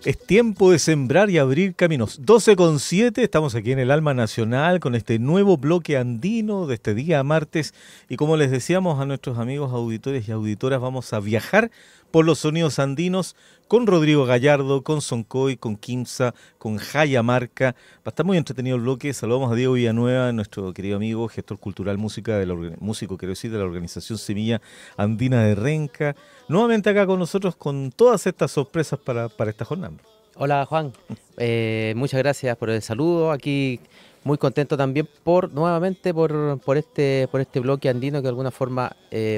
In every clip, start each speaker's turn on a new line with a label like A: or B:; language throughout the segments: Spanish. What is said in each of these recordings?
A: Es tiempo de sembrar y abrir caminos. 12:07, estamos aquí en el Alma Nacional con este nuevo bloque andino de este día martes. Y como les decíamos a nuestros amigos auditores y auditoras, vamos a viajar por los sonidos andinos con Rodrigo Gallardo, con Soncoy, con Quimsa, con Jayamarca. Va a estar muy entretenido el bloque. Saludamos a Diego Villanueva, nuestro querido amigo, gestor cultural músico, quiero decir, de la organización Semilla Andina de Renca. Nuevamente acá con nosotros con todas estas sorpresas para esta jornada.
B: Hola Juan, muchas gracias por el saludo. Aquí muy contento también nuevamente por este bloque andino que de alguna forma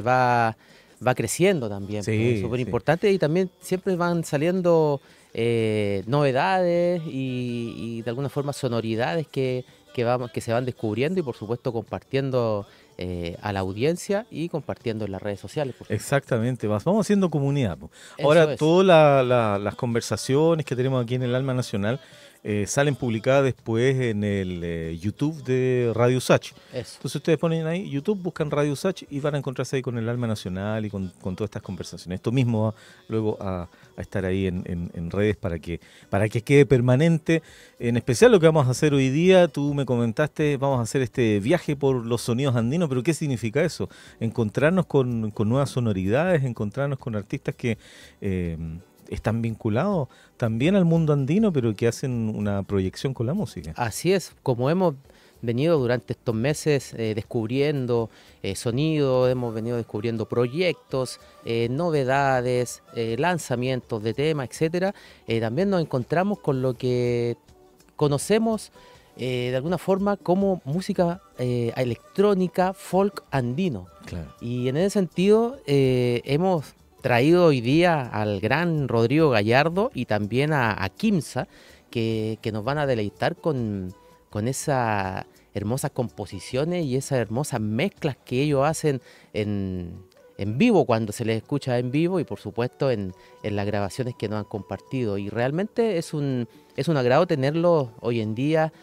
B: va creciendo también,
A: sí,
B: súper importante, y también siempre van saliendo novedades y de alguna forma sonoridades que se van descubriendo y por supuesto compartiendo a la audiencia y compartiendo en las redes sociales.
A: Exactamente, vamos haciendo comunidad. Ahora, todas las conversaciones que tenemos aquí en el Alma Nacional salen publicadas después en el YouTube de Radio Sach. Entonces ustedes ponen ahí YouTube, buscan Radio Sach y van a encontrarse ahí con el Alma Nacional y con todas estas conversaciones. Esto mismo va luego a estar ahí en redes para que quede permanente. En especial lo que vamos a hacer hoy día, tú me comentaste, vamos a hacer este viaje por los sonidos andinos, pero ¿qué significa eso? Encontrarnos con nuevas sonoridades, encontrarnos con artistas que están vinculados también al mundo andino, pero que hacen una proyección con la música.
B: Así es, como hemos venido durante estos meses descubriendo sonidos, hemos venido descubriendo proyectos, novedades, lanzamientos de temas, etcétera. También nos encontramos con lo que conocemos de alguna forma como música electrónica, folk andino.
A: Claro.
B: Y en ese sentido hemos traído hoy día al gran Rodrigo Gallardo y también a Quimsa, que nos van a deleitar con esas hermosas composiciones y esas hermosas mezclas que ellos hacen en vivo, cuando se les escucha en vivo, y por supuesto en las grabaciones que nos han compartido. Y realmente es un agrado tenerlo hoy en día.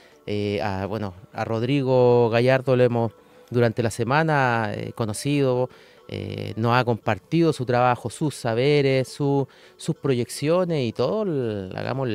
B: A Rodrigo Gallardo lo hemos durante la semana conocido. Nos ha compartido su trabajo, sus saberes, sus proyecciones y todo, hagamos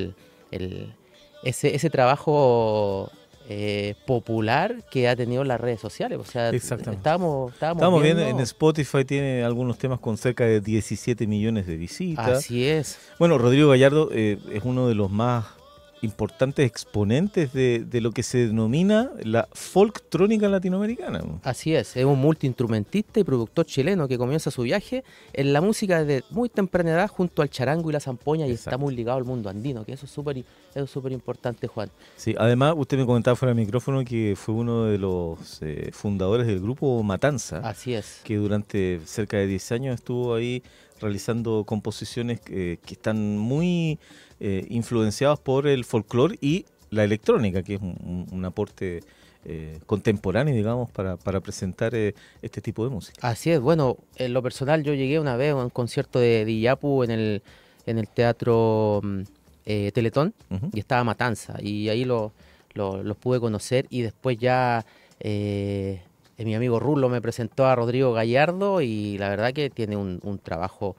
B: ese trabajo popular que ha tenido en las redes sociales. O sea, estamos
A: viendo en Spotify, tiene algunos temas con cerca de 17 millones de visitas.
B: Así es.
A: Bueno, Rodrigo Gallardo es uno de los más importantes exponentes de lo que se denomina la folktrónica latinoamericana.
B: Así es un multiinstrumentista y productor chileno que comienza su viaje en la música desde muy temprana edad junto al charango y la zampoña. Exacto. Y está muy ligado al mundo andino, que eso es súper importante, Juan.
A: Sí, además usted me comentaba fuera del micrófono que fue uno de los fundadores del grupo Matanza.
B: Así es.
A: Que durante cerca de 10 años estuvo ahí realizando composiciones que están muy influenciadas por el folclore y la electrónica, que es un aporte contemporáneo, digamos, para presentar este tipo de música.
B: Así es. Bueno, en lo personal yo llegué una vez a un concierto de Diyapu en el Teatro Teletón, y estaba Matanza, y ahí los pude conocer, y después ya mi amigo Rulo me presentó a Rodrigo Gallardo, y la verdad que tiene un trabajo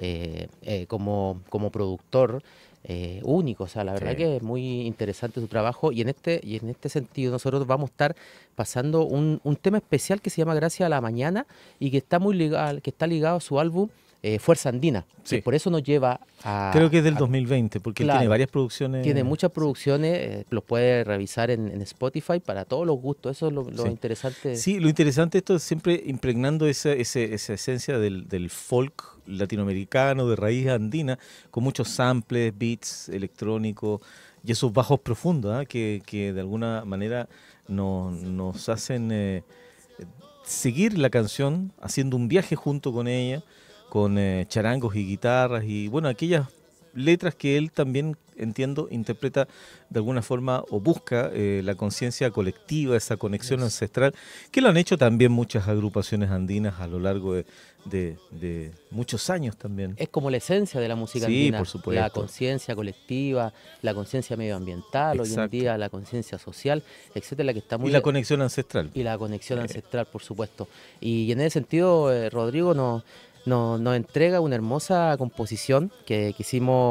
B: como productor único. O sea, la verdad que es muy interesante su trabajo, y en este sentido nosotros vamos a estar pasando un tema especial que se llama Gracias a la Mañana, y que está ligado a su álbum Fuerza Andina.
A: Sí.
B: Por eso nos lleva a...
A: Creo que es del 2020, porque
B: claro,
A: él tiene varias producciones.
B: Tiene muchas producciones, los puede revisar en Spotify para todos los gustos. Eso es lo interesante.
A: Sí, lo interesante esto es siempre impregnando esa esencia del folk latinoamericano, de raíz andina, con muchos samples, beats electrónicos y esos bajos profundos, que de alguna manera nos hacen seguir la canción, haciendo un viaje junto con ella, con charangos y guitarras y bueno, aquellas letras que él también, entiendo, interpreta de alguna forma o busca la conciencia colectiva, esa conexión ancestral, que lo han hecho también muchas agrupaciones andinas a lo largo de muchos años también.
B: Es como la esencia de la música andina,
A: por supuesto.
B: La conciencia colectiva, la conciencia medioambiental. Exacto. Hoy en día la conciencia social, etcétera, que está muy...
A: Y la conexión ancestral.
B: Y la conexión ancestral, por supuesto. Y en ese sentido, Rodrigo nos entrega una hermosa composición que quisimos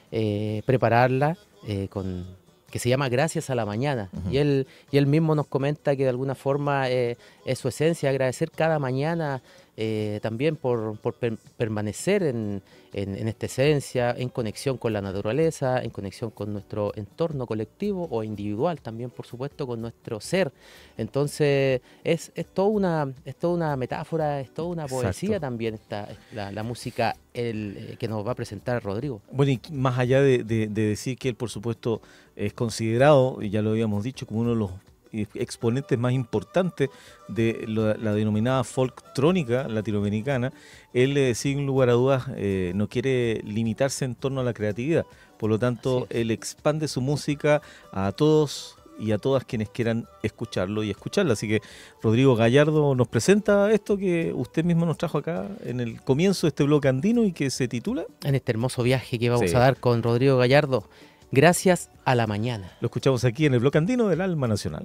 B: prepararla que se llama Gracias a la Mañana. Y él mismo nos comenta que de alguna forma es su esencia, agradecer cada mañana también por permanecer en esta esencia, en conexión con la naturaleza, en conexión con nuestro entorno colectivo o individual también, por supuesto, con nuestro ser. Entonces es toda una metáfora, es toda una poesía también la música que nos va a presentar Rodrigo.
A: Bueno, y más allá de decir que él, por supuesto, es considerado, y ya lo habíamos dicho, como uno de los exponentes más importantes de la denominada folktrónica latinoamericana, él sin lugar a dudas no quiere limitarse en torno a la creatividad, por lo tanto él expande su música a todos y a todas quienes quieran escucharlo y escucharla. Así que Rodrigo Gallardo nos presenta esto que usted mismo nos trajo acá en el comienzo de este bloque andino y que se titula...
B: En este hermoso viaje que vamos a dar con Rodrigo Gallardo, Gracias a la Mañana.
A: Lo escuchamos aquí en el bloque andino del Alma Nacional.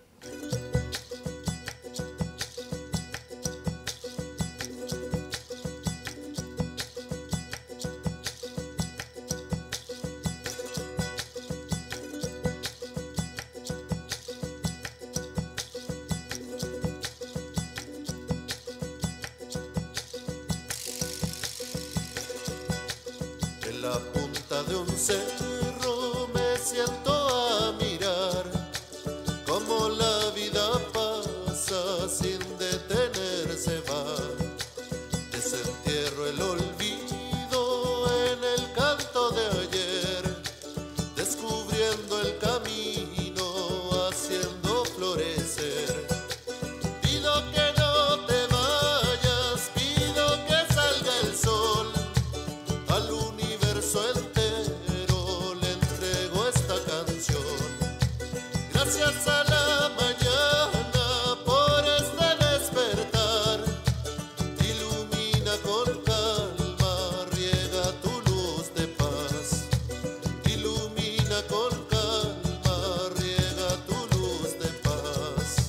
C: En la punta de un cerro me siento a mirar cómo la vida pasa sin detenerse, va. Desentierro el olvido en el canto de ayer, descubriendo el camino, haciendo florecer. Pido que no te vayas, pido que salga el sol. Al universo entero le entrego esta canción. Gracias a la mañana por este despertar. Ilumina con calma, riega tu luz de paz. Ilumina con calma, riega tu luz de paz.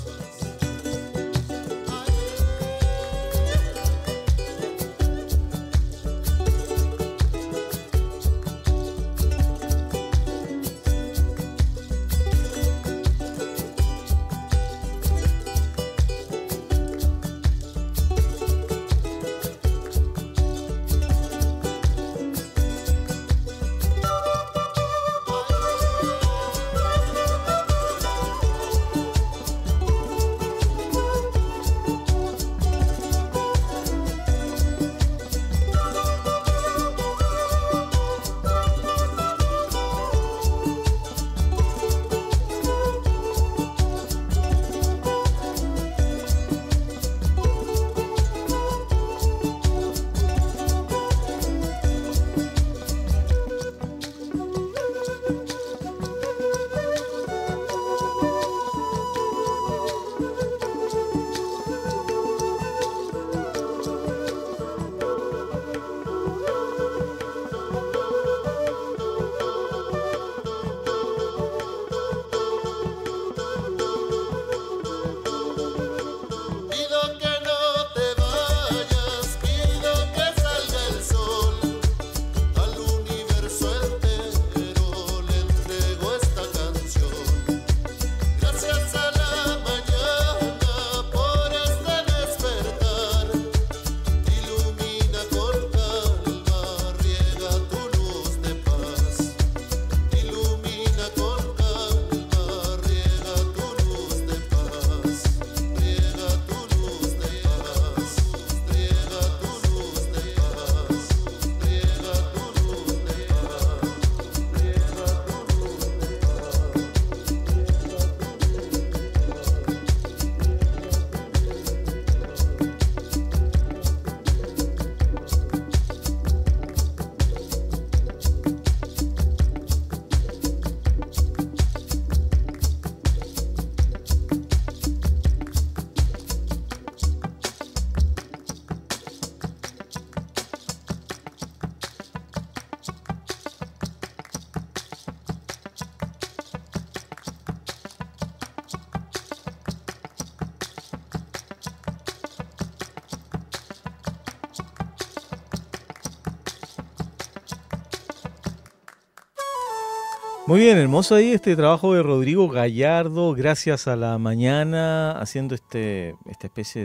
A: Muy bien, hermoso ahí este trabajo de Rodrigo Gallardo, gracias a la mañana, haciendo esta especie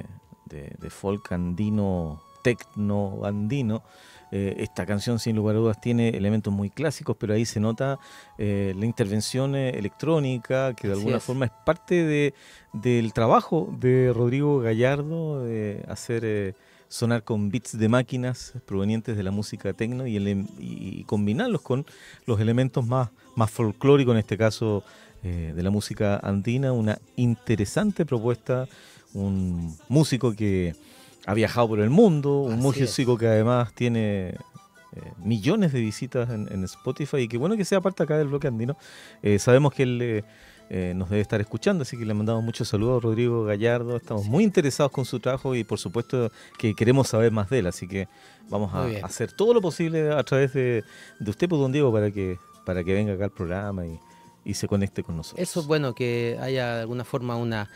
A: de folk andino, tecno andino. Esta canción sin lugar a dudas tiene elementos muy clásicos, pero ahí se nota la intervención electrónica, que de alguna forma es parte del trabajo de Rodrigo Gallardo, de hacer sonar con beats de máquinas provenientes de la música tecno y combinarlos con los elementos más folclóricos, en este caso de la música andina. Una interesante propuesta, un músico que ha viajado por el mundo, un músico que además tiene millones de visitas en Spotify, y qué bueno que sea parte acá del bloque andino. Sabemos que él nos debe estar escuchando, así que le mandamos muchos saludos a Rodrigo Gallardo. Estamos muy interesados con su trabajo y por supuesto que queremos saber más de él, así que vamos a hacer todo lo posible a través de usted, pues, don Diego, para que venga acá al programa y se conecte con nosotros.
B: Eso es bueno, que haya de alguna forma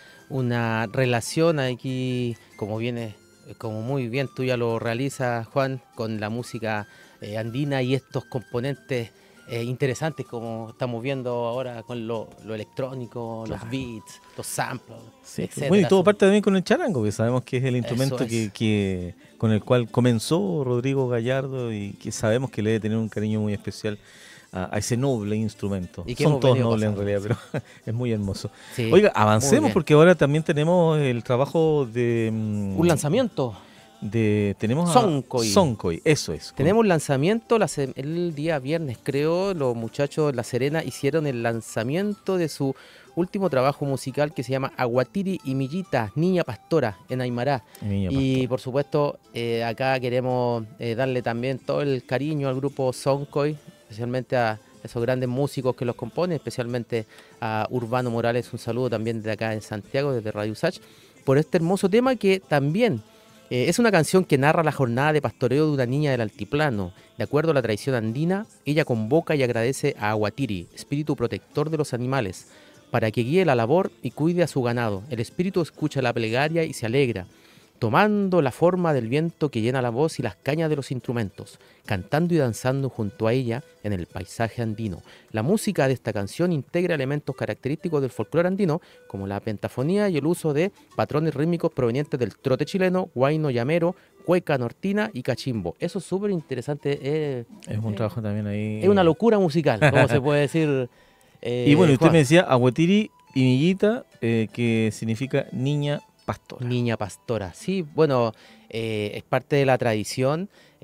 B: una relación aquí, como muy bien tú ya lo realizas, Juan, con la música andina y estos componentes interesantes, como estamos viendo ahora con lo electrónico, los beats, los samples, etcétera.
A: Bueno, y todo parte también con el charango, que sabemos que es el instrumento que con el cual comenzó Rodrigo Gallardo y que sabemos que le debe tener un cariño muy especial a ese noble instrumento. Son todos nobles en realidad, pero es muy hermoso. Sí, oiga, avancemos porque ahora también tenemos el trabajo de...
B: un lanzamiento.
A: Tenemos
B: Soncoy,
A: eso es.
B: Tenemos un lanzamiento el día viernes, creo. Los muchachos de La Serena hicieron el lanzamiento de su último trabajo musical, que se llama Aguatiri y Millita, Niña Pastora, en Aymara. Y por supuesto, acá queremos darle también todo el cariño al grupo Soncoy, especialmente a esos grandes músicos que los componen, especialmente a Urbano Morales. Un saludo también desde acá en Santiago, desde Radio Usach, por este hermoso tema que también es una canción que narra la jornada de pastoreo de una niña del altiplano. De acuerdo a la tradición andina, ella convoca y agradece a Aguatiri, espíritu protector de los animales, para que guíe la labor y cuide a su ganado. El espíritu escucha la plegaria y se alegra, tomando la forma del viento que llena la voz y las cañas de los instrumentos, cantando y danzando junto a ella en el paisaje andino. La música de esta canción integra elementos característicos del folclore andino, como la pentafonía y el uso de patrones rítmicos provenientes del trote chileno, huayno llamero, cueca nortina y cachimbo. Eso es súper interesante.
A: Es un trabajo también ahí.
B: Es una locura musical, como se puede decir.
A: Y bueno, usted me decía Aguatiri y Millita, que significa niña pastora.
B: Niña pastora, sí, bueno, es parte de la tradición.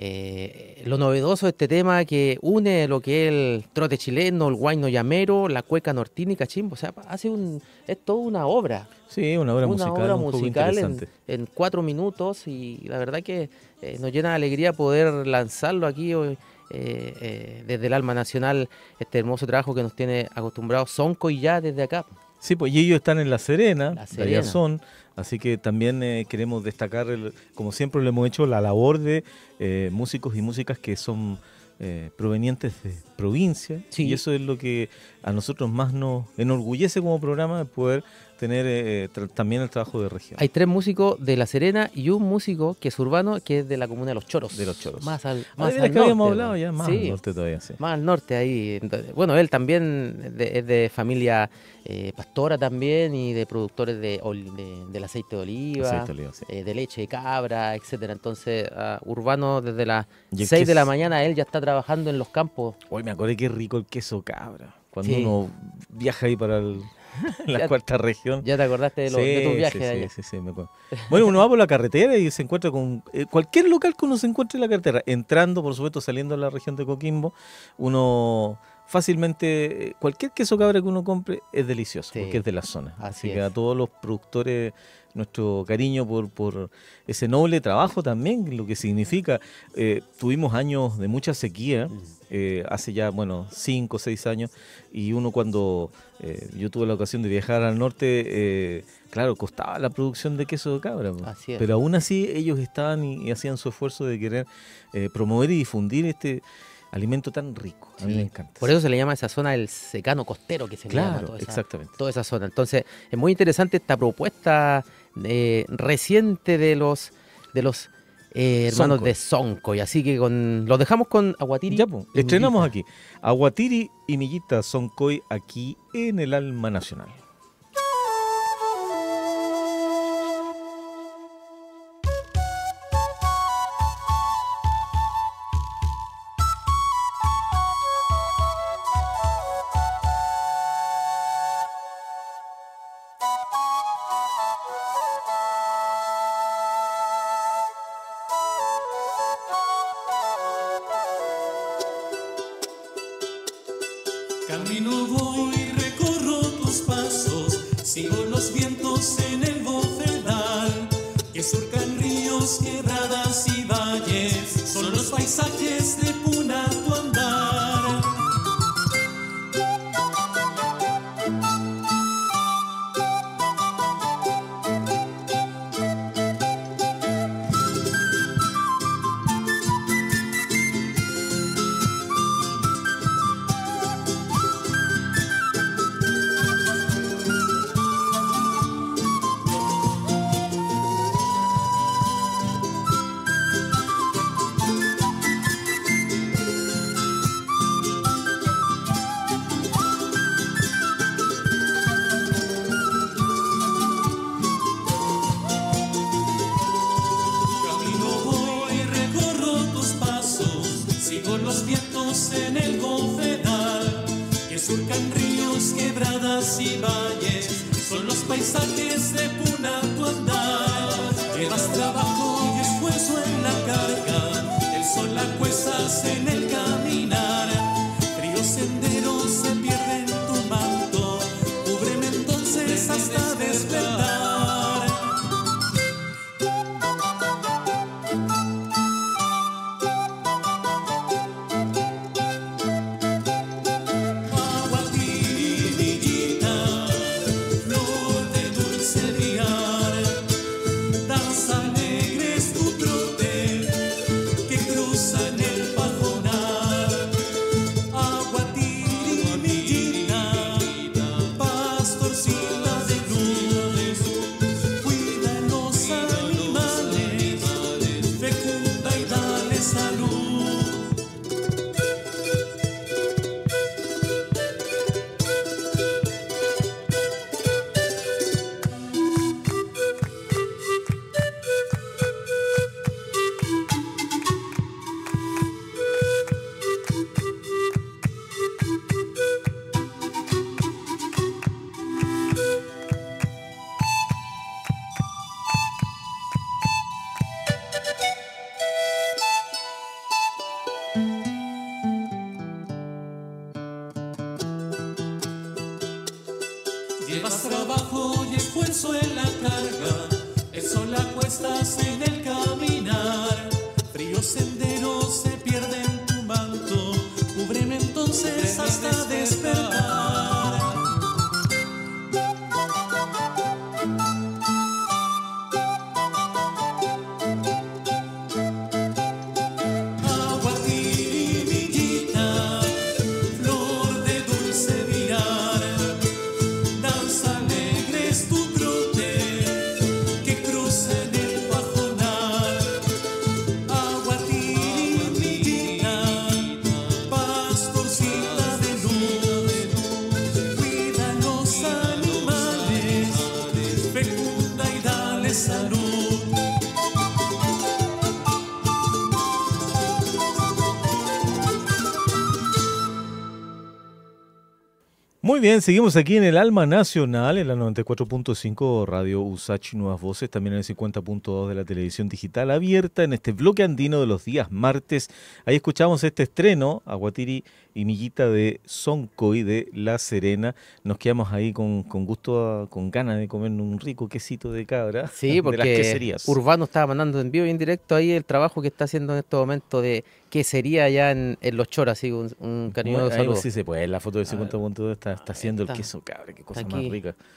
B: Lo novedoso de este tema, que une lo que es el trote chileno, el huayno llamero, la cueca nortina y cachimbo. O sea, es toda una obra.
A: Sí, una obra musical
B: en 4 minutos, y la verdad que nos llena de alegría poder lanzarlo aquí hoy. Desde el Alma Nacional, este hermoso trabajo que nos tiene acostumbrados Soncoy ya desde acá.
A: Sí, pues y ellos están en La Serena. Allá son, así que también queremos destacar, como siempre lo hemos hecho, la labor de músicos y músicas que son provenientes de provincia, y eso es lo que a nosotros más nos enorgullece como programa, de poder tener también el trabajo de región.
B: Hay 3 músicos de La Serena y un músico que es urbano, que es de la comuna de Los Choros.
A: De Los Choros.
B: Más al
A: que
B: norte.
A: Habíamos hablado ya, más al norte todavía, sí.
B: Más al norte ahí. Entonces, bueno, él también es de familia pastora también, y de productores del aceite de oliva, de leche de cabra, etcétera. Entonces, urbano, desde las 6 de la mañana él ya está trabajando en los campos.
A: Hoy me acordé qué rico el queso cabra. Cuando uno viaja ahí para la cuarta región.
B: ¿Ya te acordaste de tus viajes allá?
A: Sí, me acuerdo. Bueno, uno va por la carretera y se encuentra con cualquier local que uno se encuentre en la carretera, entrando, por supuesto, saliendo de la región de Coquimbo, uno fácilmente, cualquier queso cabra que uno compre es delicioso, porque es de la zona. Así que a todos los productores, nuestro cariño por ese noble trabajo también, lo que significa. Tuvimos años de mucha sequía, hace ya, 5 o 6 años, y uno cuando yo tuve la ocasión de viajar al norte, claro, costaba la producción de queso de cabra, pero aún así ellos estaban y hacían su esfuerzo de querer promover y difundir este alimento tan rico. A mí me encanta.
B: Por eso se le llama a esa zona el secano costero, que se llama
A: exactamente.
B: Toda esa zona. Entonces, es muy interesante esta propuesta reciente de los hermanos de Soncoy. Así que los dejamos con Aguatiri.
A: Ya, pues, estrenamos aquí. Aguatiri y Millita Soncoy aquí en el Alma Nacional.
D: Camino voy, recorro tus pasos, sigo los vientos en el bofedal, que surcan ríos, quebradas y valles, son los paisajes de Puna tu andar. En el bofedal, que surcan ríos, quebradas y valles, son los paisajes de Puna tu andar. Llevas trabajo y esfuerzo en la carga, el sol acuestas en el caminar. Fríos senderos se pierden tu manto, cúbreme entonces hasta despertar. Llevas trabajo y esfuerzo en la carga, el sol acuestas en el caminar. Fríos senderos se pierden tu manto, cúbreme entonces hasta despertar.
A: Muy bien, seguimos aquí en el Alma Nacional, en la 94.5 Radio USACH Nuevas Voces, también en el 50.2 de la televisión digital abierta, en este bloque andino de los días martes. Ahí escuchamos este estreno, Aguatiri y Millita de Soncoy de La Serena. Nos quedamos ahí con gusto, con ganas de comer un rico quesito de cabra.
B: Sí, porque
A: de las queserías.
B: Urbano estaba mandando en vivo y en directo ahí el trabajo que está haciendo en este momento de quesería allá en Los Choras, así un cariñoso saludo.
A: Sí se puede, la foto del 50.2 está haciendo el queso cabra, qué cosa más rica.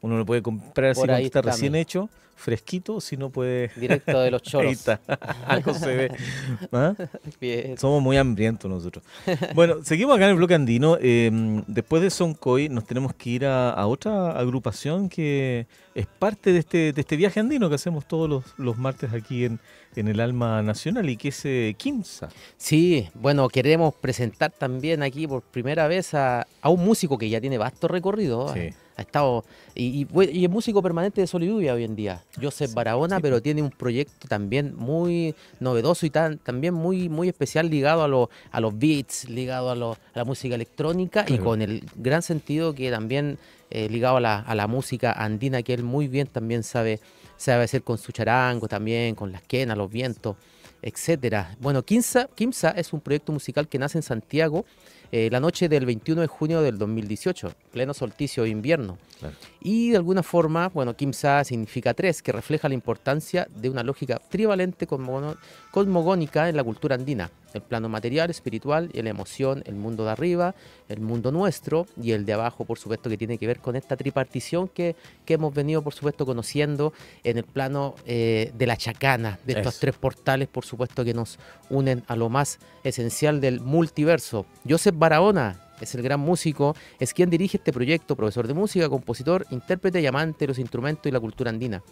A: Uno lo puede comprar así
B: Por
A: cuando
B: ahí
A: está
B: está,
A: recién hecho, fresquito, si no puede...
B: Directo de los
A: Ahí
B: choros.
A: está, algo se ve. ¿Ah?
B: Bien.
A: Somos muy hambrientos nosotros. Bueno, seguimos acá en el bloque andino. Después de Soncoy nos tenemos que ir a otra agrupación que es parte de este viaje andino que hacemos todos los martes aquí en el Alma Nacional y que es Quimsa.
B: Sí, bueno, queremos presentar también aquí por primera vez a un músico que ya tiene vasto recorrido.
A: Sí.
B: Ha estado y es músico permanente de Sol y Lluvia hoy en día. Joseph Barahona,
A: sí.
B: pero tiene un proyecto también muy novedoso y también muy especial ligado a los beats, ligado a la música electrónica y
A: Claro.
B: con el gran sentido que también ligado a la música andina que él muy bien también sabe hacer con su charango también, con las quenas, los vientos, etcétera. Bueno, Quimsa es un proyecto musical que nace en Santiago la noche del 21 de junio del 2018, pleno solsticio de invierno.
A: Claro.
B: Y de alguna forma, bueno, Quimsa significa tres, que refleja la importancia de una lógica trivalente cosmogónica en la cultura andina. El plano material, espiritual y la emoción, el mundo de arriba, el mundo nuestro y el de abajo, por supuesto, que tiene que ver con esta tripartición que hemos venido, por supuesto, conociendo en el plano de la chacana, de estos
A: Eso.
B: tres portales, por supuesto, que nos unen a lo más esencial del multiverso. Joseph Barahona es el gran músico, es quien dirige este proyecto, profesor de música, compositor, intérprete y amante de los instrumentos y la cultura andina.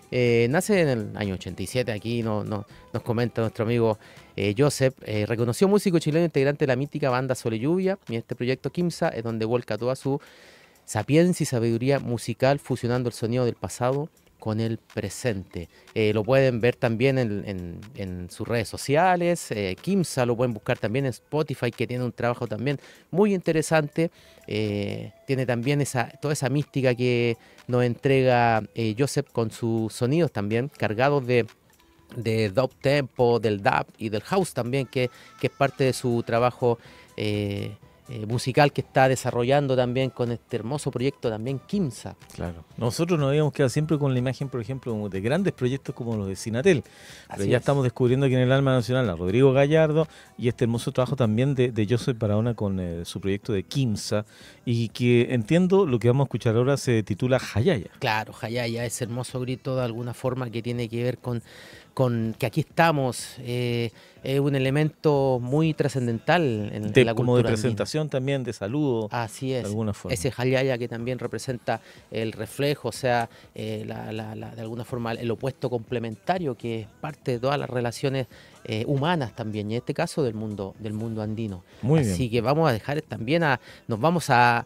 B: Nace en el año 87, aquí nos comenta nuestro amigo Joseph, reconocido músico chileno integrante de la mítica banda Sol y Lluvia, y este proyecto Quimsa es donde vuelca toda su sapiencia y sabiduría musical fusionando el sonido del pasado con el presente. Lo pueden ver también en sus redes sociales, Quimsa lo pueden buscar también en Spotify, que tiene un trabajo también muy interesante. Tiene también toda esa mística que nos entrega Joseph con sus sonidos también, cargados de dub tempo, del dub y del house también, que es parte de su trabajo musical que está desarrollando también con este hermoso proyecto también Quimsa.
A: Claro. Nosotros nos habíamos quedado siempre con la imagen, por ejemplo, de grandes proyectos como los de Sinatel. Pero
B: Así
A: ya
B: es.
A: estamos descubriendo aquí en el Alma Nacional a Rodrigo Gallardo y este hermoso trabajo también de Joseph Barahona con su proyecto de Quimsa y que entiendo lo que vamos a escuchar ahora se titula Hayaya.
B: Claro, Hayaya, ese hermoso grito de alguna forma que tiene que ver con que aquí estamos, es un elemento muy trascendental en la cultura
A: Como de
B: andina.
A: presentación también, de saludo,
B: Así es,
A: de alguna forma.
B: ese Hayaya que también representa el reflejo, o sea, de alguna forma el opuesto complementario que es parte de todas las relaciones humanas también, y en este caso del mundo andino.
A: Muy
B: Así
A: bien.
B: que vamos a dejar también nos vamos a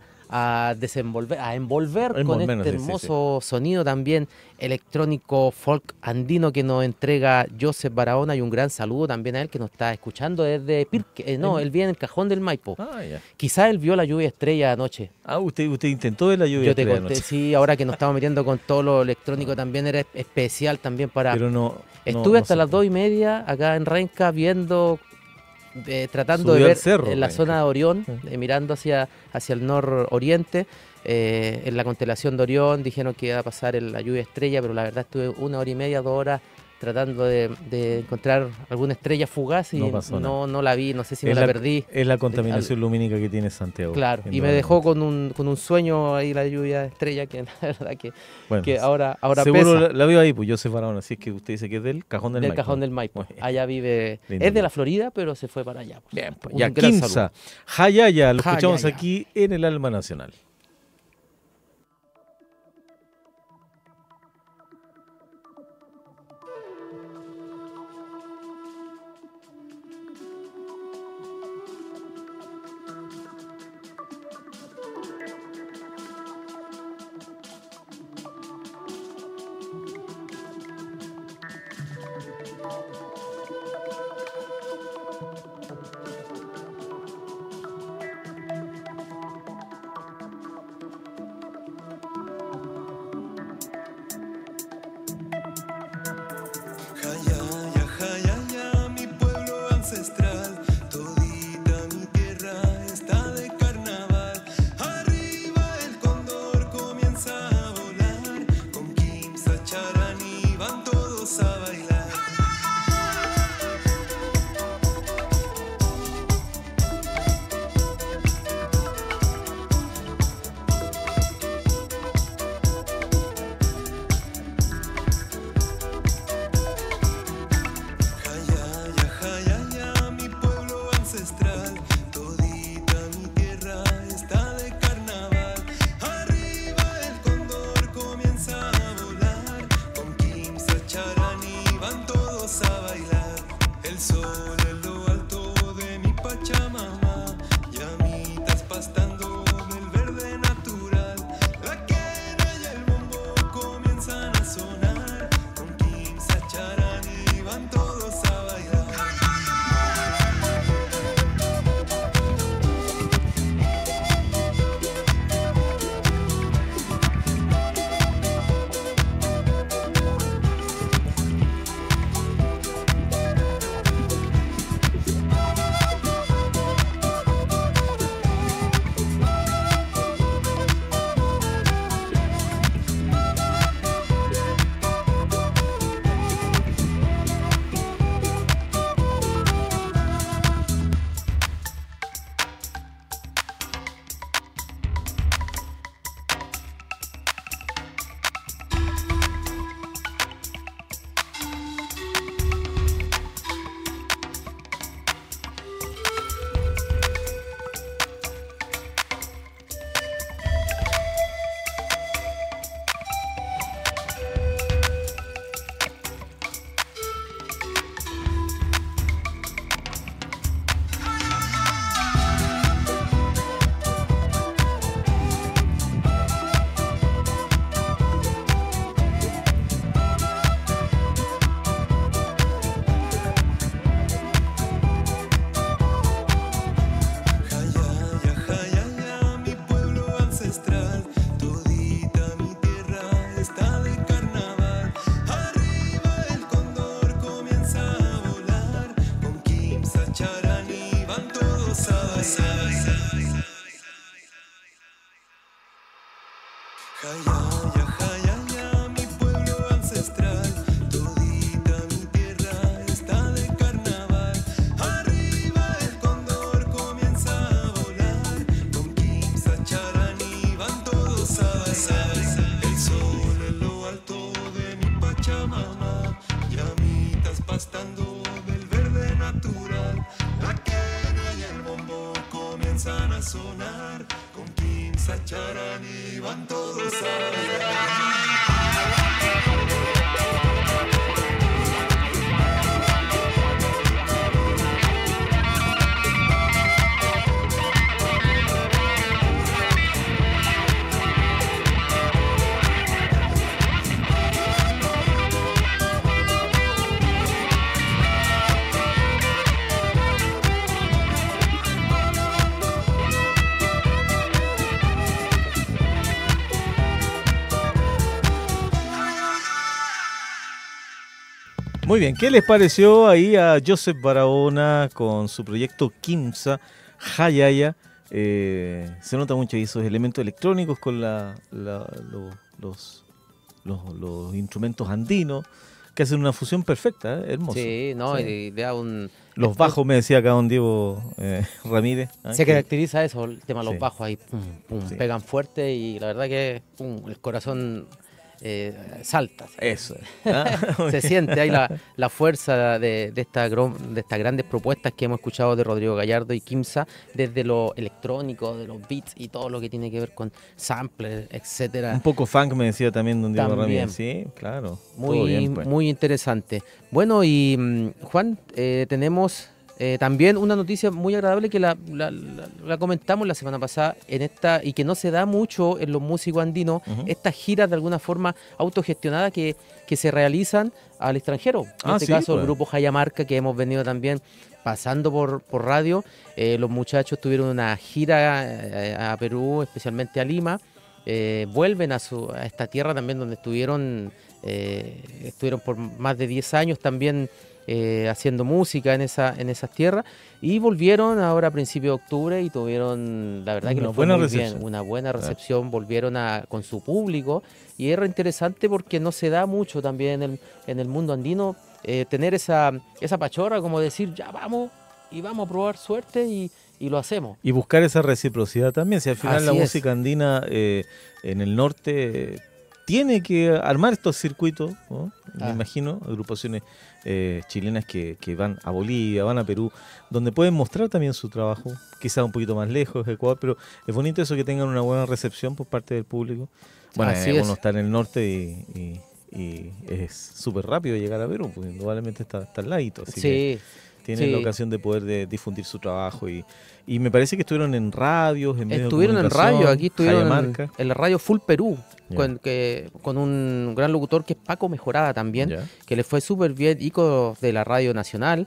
B: envolver con
A: Envolvernos,
B: este
A: sí, sí,
B: hermoso sonido también electrónico folk andino que nos entrega Joseph Barahona, y un gran saludo también a él que nos está escuchando desde Pirque. Él vive en el Cajón del Maipo.
A: Ah, ya.
B: Quizás él vio la lluvia estrella anoche.
A: Ah, usted intentó ver la lluvia
B: Yo te
A: estrella
B: conté,
A: anoche.
B: sí, ahora que nos estamos metiendo con todo lo electrónico también era especial también para...
A: Pero no.
B: Estuve hasta
A: se
B: las
A: puede.
B: 2:30 acá en Renca viendo, tratando de
A: Subió al
B: ver
A: cerro,
B: en la
A: Renca.
B: zona de Orión,
A: Sí.
B: mirando hacia el nororiente, en la constelación de Orión. Dijeron que iba a pasar la lluvia estrella, pero la verdad estuve 1 hora y media, 2 horas tratando de encontrar alguna estrella fugaz y
A: No pasó nada.
B: no la vi, no sé si me
A: Es
B: la perdí.
A: Es la contaminación lumínica que tiene Santiago.
B: Claro, y me
A: indudablemente.
B: dejó con un sueño ahí la lluvia estrella que la verdad
A: Bueno,
B: que ahora
A: seguro
B: pesa.
A: la veo ahí, pues Joseph Barahona. Así es que usted dice que es del Cajón del
B: Del
A: Maipo.
B: Cajón del Maipo.
A: Muy bien.
B: Allá vive.
A: Lindo.
B: Es de la Florida, pero se fue para allá.
A: Bien, pues,
B: Un
A: ya
B: gran
A: Quimsa,
B: saludo.
A: Hayaya, lo escuchamos
B: Hayaya.
A: aquí en el Alma Nacional.
D: Jayaya, jayaya, mi pueblo ancestral, todita mi tierra está de carnaval. Arriba el cóndor comienza a volar, con Quimsa, Charani van todos a bailar. El sol en lo alto de mi Pachamama, llamitas pastando del verde natural. La quena y el bombo comienzan a sonar, con Quimsa, Charani van todos a bailar.
A: Muy bien, ¿qué les pareció ahí a Joseph Barahona con su proyecto Quimsa, Jayaya? Se nota mucho ahí esos elementos electrónicos con los instrumentos andinos, que hacen una fusión perfecta, hermoso.
B: Sí, no,
A: Sí.
B: y da un...
A: Los bajos, me decía acá don Diego Ramírez.
B: Se caracteriza eso, el tema de los
A: Sí.
B: bajos ahí, pum, pum,
A: Sí.
B: pegan fuerte y la verdad que pum, el corazón salta.
A: Eso. ¿Ah?
B: Se siente ahí la fuerza de estas grandes propuestas que hemos escuchado de Rodrigo Gallardo y Quimsa, desde lo electrónico, de los beats y todo lo que tiene que ver con samples, etcétera.
A: Un poco funk, me decía también don Diego
B: También.
A: Ramírez. Sí, claro. Todo
B: Muy,
A: bien, pues.
B: muy interesante. Bueno, y Juan, tenemos también una noticia muy agradable que la comentamos la semana pasada en esta, y que no se da mucho en los músicos andinos,
A: Ujú.
B: estas giras de alguna forma autogestionadas que se realizan al extranjero. En este
A: Sí,
B: caso, el
A: pues.
B: grupo Jayamarca, que hemos venido también pasando por radio. Los muchachos tuvieron una gira a Perú, especialmente a Lima. Vuelven a esta tierra también donde estuvieron por más de 10 años también haciendo música en esas tierras, y volvieron ahora a principios de octubre y tuvieron, la verdad que
A: Una
B: les fue
A: buena
B: muy
A: recepción.
B: bien, una buena recepción, volvieron con su público, y era interesante porque no se da mucho también en el mundo andino tener esa pachorra, como decir, ya vamos y vamos a probar suerte y lo hacemos.
A: Y buscar esa reciprocidad también. Si al final
B: Así
A: la
B: es.
A: música andina en el norte tiene que armar estos circuitos, ¿no? Me imagino, agrupaciones chilenas que van a Bolivia, van a Perú, donde pueden mostrar también su trabajo, quizás un poquito más lejos de Ecuador, pero es bonito eso, que tengan una buena recepción por parte del público. Bueno,
B: Así es.
A: uno está en el norte y es súper rápido llegar a Perú, pues indudablemente está al ladito, así que
B: Sí,
A: tienen
B: sí.
A: la ocasión de poder difundir su trabajo y me parece que estuvieron en radios, en medios de
B: Estuvieron en
A: comunicación,
B: radio, aquí estuvieron
A: Jayamarca.
B: en la radio Full Perú,
A: Ya.
B: con un gran locutor que es Paco Mejorada también,
A: Ya.
B: que le fue súper bien, ícono de la radio nacional.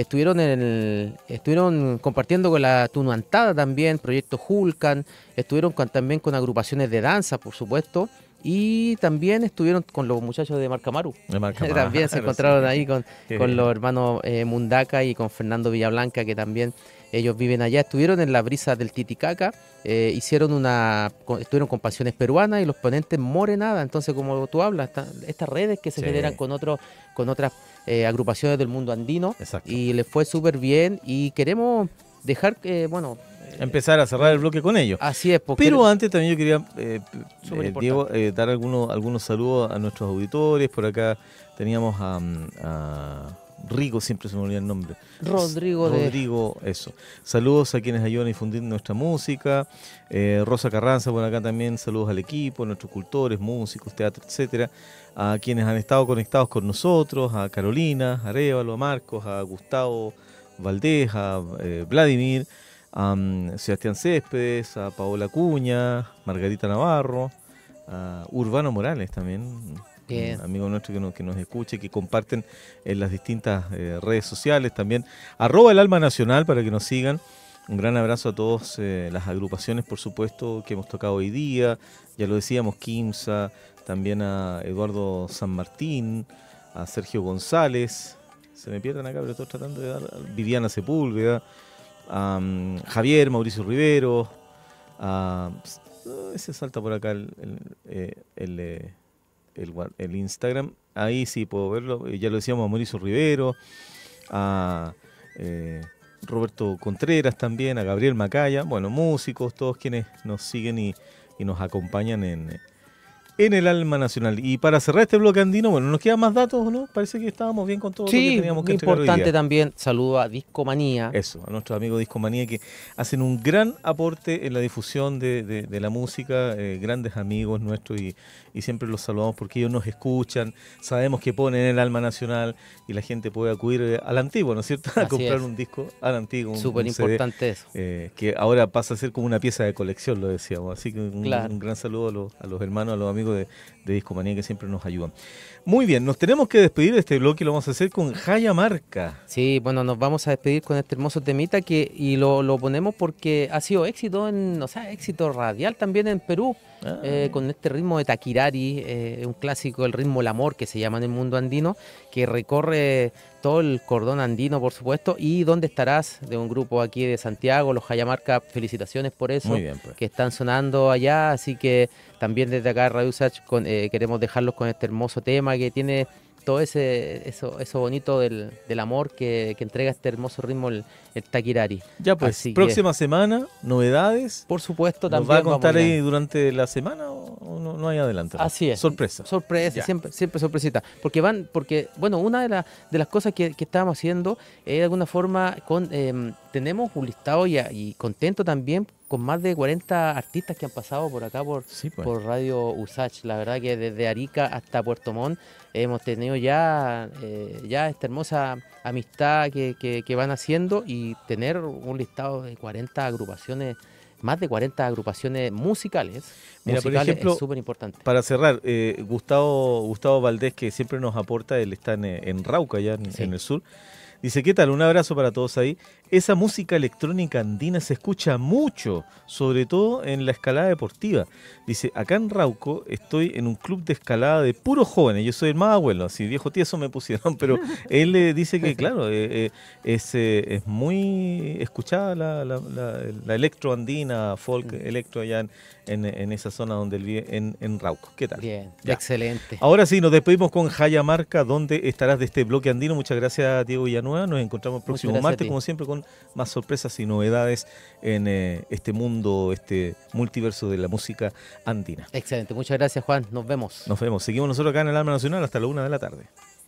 B: Estuvieron compartiendo con la Tunuantada también, Proyecto Julcan, estuvieron también con agrupaciones de danza, por supuesto, y también estuvieron con los muchachos de Marcamaru.
A: De Marca
B: También se
A: Maru,
B: encontraron
A: sí.
B: ahí con
A: Qué
B: los
A: bien.
B: hermanos Mundaca y con Fernando Villablanca, que también ellos viven allá. Estuvieron en la brisa del Titicaca, estuvieron con Pasiones Peruanas y los ponentes Morenada. Entonces, como tú hablas, estas redes que se
A: Sí.
B: generan con otras agrupaciones del mundo andino,
A: Exacto.
B: y les fue súper bien, y queremos dejar,
A: Empezar a cerrar el bloque con ellos.
B: así es, porque
A: Pero antes también yo quería,
B: Súper importante.
A: Diego, dar algunos saludos a nuestros auditores. Por acá teníamos a Rigo, siempre se me olvida el nombre. Rodrigo, eso. Saludos a quienes ayudan a difundir nuestra música. Rosa Carranza, por acá también, saludos al equipo, a nuestros cultores, músicos, teatro, etcétera. A quienes han estado conectados con nosotros, a Carolina, a Arévalo, a Marcos, a Gustavo Valdés, a Vladimir, a Sebastián Céspedes, a Paola Cuña, Margarita Navarro, a Urbano Morales también,
B: Bien.
A: un amigo nuestro que nos escuche, que comparten en las distintas redes sociales también. @el Alma Nacional para que nos sigan. Un gran abrazo a todas las agrupaciones, por supuesto, que hemos tocado hoy día. Ya lo decíamos, Quimsa, también a Eduardo San Martín, a Sergio González. Se me pierden acá, pero estoy tratando de dar. Viviana Sepúlveda, a Javier, Mauricio Rivero, a Se salta por acá el Instagram. Ahí sí puedo verlo. Ya lo decíamos, a Mauricio Rivero, a Roberto Contreras también, a Gabriel Macaya. Bueno, músicos, todos quienes nos siguen y nos acompañan en el Alma Nacional. Y para cerrar este bloque andino, bueno, ¿nos quedan más datos o no? Parece que estábamos bien con todo lo que teníamos que entregar hoy día.
B: Importante también, saludo a Discomanía.
A: Eso, a nuestros amigos Discomanía, que hacen un gran aporte en la difusión de la música, grandes amigos nuestros, y siempre los saludamos porque ellos nos escuchan, sabemos que ponen el Alma Nacional y la gente puede acudir a la antigua, ¿no es cierto? A comprar un disco a la antigua.
B: Súper importante eso.
A: Que ahora pasa a ser como una pieza de colección, lo decíamos. Así que un gran saludo a los hermanos, a los amigos de Discomanía que siempre nos ayudan. Muy bien, nos tenemos que despedir de este bloque y lo vamos a hacer con Jayamarca.
B: Sí, bueno, nos vamos a despedir con este hermoso temita y lo ponemos porque ha sido éxito éxito radial también en Perú, con este ritmo de Taquirari, un clásico, el ritmo El Amor, que se llama en el mundo andino, que recorre todo el cordón andino, por supuesto, y ¿Dónde estarás?, de un grupo aquí de Santiago, los Jayamarca, felicitaciones por eso. Muy bien, pues. Que están sonando allá, así que también desde acá Radio Usach queremos dejarlos con este hermoso tema que tiene todo eso bonito del amor que entrega este hermoso ritmo el Taquirari.
A: Ya pues, así próxima semana, novedades.
B: Por supuesto,
A: también. ¿Nos va a contar ahí durante la semana o no hay adelanto?
B: Así es.
A: Sorpresa,
B: siempre sorpresita. Porque bueno, una de las cosas que estábamos haciendo de alguna forma tenemos un listado y contento también con más de 40 artistas que han pasado por acá por Radio Usach. La verdad que desde Arica hasta Puerto Montt hemos tenido ya esta hermosa amistad que van haciendo, y tener un listado de 40 agrupaciones, más de 40 agrupaciones musicales.
A: Mira, por ejemplo,
B: es súper importante.
A: Para cerrar, Gustavo Valdés, que siempre nos aporta, él está en Rauca, allá en el sur. Dice, ¿qué tal? Un abrazo para todos ahí. Esa música electrónica andina se escucha mucho, sobre todo en la escalada deportiva. Dice, acá en Rauco estoy en un club de escalada de puros jóvenes. Yo soy el más abuelo, así viejo tieso me pusieron, pero él dice que, claro, es muy escuchada la electroandina, folk electro allá en esa zona donde él vive, en Rauco. ¿Qué tal?
B: Bien, excelente.
A: Ahora sí, nos despedimos con Jayamarca, ¿dónde estarás?, de este bloque andino. Muchas gracias, Diego Villanueva. Nos encontramos el próximo martes, como siempre, con más sorpresas y novedades en este mundo, este multiverso de la música andina.
B: Excelente, muchas gracias, Juan. Nos vemos.
A: Seguimos nosotros acá en el Alma Nacional hasta la 1 de la tarde.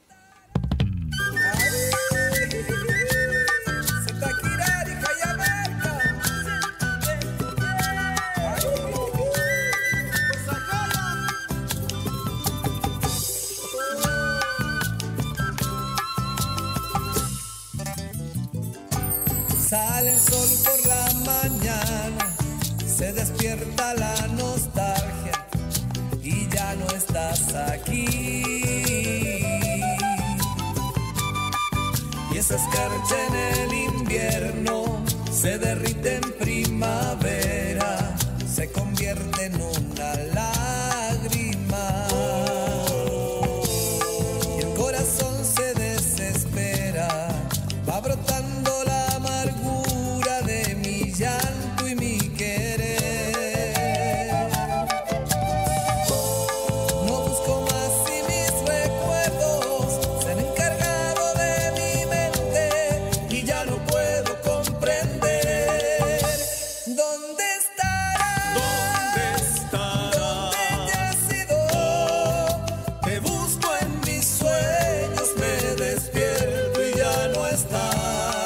E: Sale el sol por la mañana, se despierta la nostalgia y ya no estás aquí. Y esa escarcha en el invierno se derrite en primavera, se convierte en una lágrima. Y el corazón se desespera, va brotando la amargura de mi llanto y mi querer. No busco más y mis recuerdos se han encargado de mi mente y ya no puedo comprender. ¿Dónde estarás? ¿Dónde estarás? ¿Dónde te has ido? Te busco en mis sueños, me despierto y ya no estás.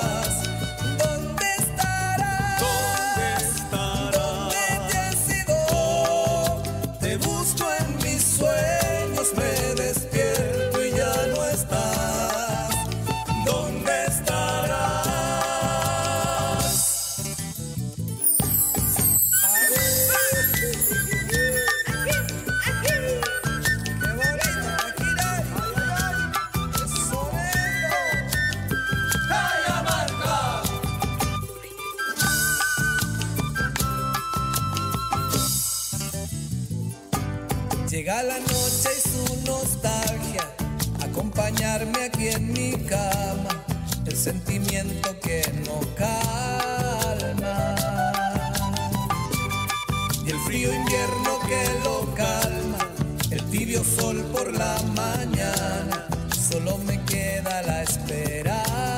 E: Llega la noche y su nostalgia, acompañarme aquí en mi cama, el sentimiento que no calma. y el frío invierno que lo calma, el tibio sol por la mañana, solo me queda la esperanza.